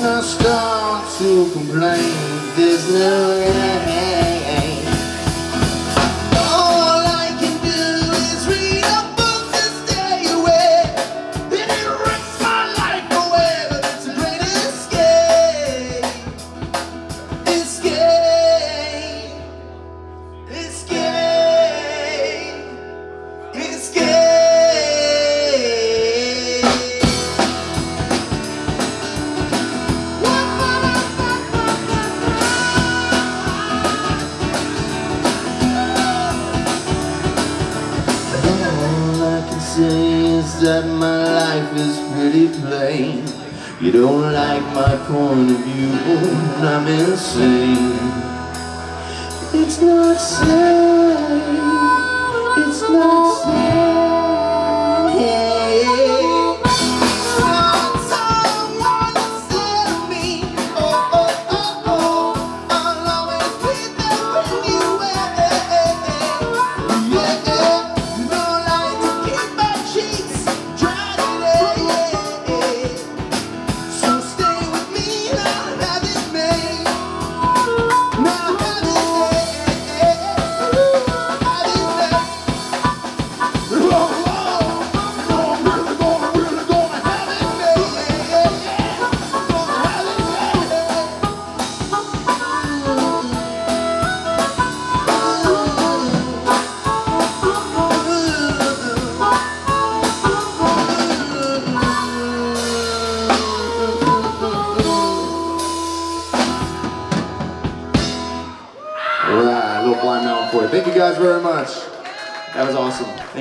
and I start to complain. There's no rain. All I can do is read a book to stay away. Then it wrecks my life away, but it's a great escape. Escape. Escape. Escape. Is that my life is pretty plain. You don't like my point of view, I'm insane. It's not safe. It's not safe. Someone instead of me. Oh, oh, oh, oh. I'll always be there when you wait. Alright, a little Blind Melon for you. Thank you guys very much. That was awesome.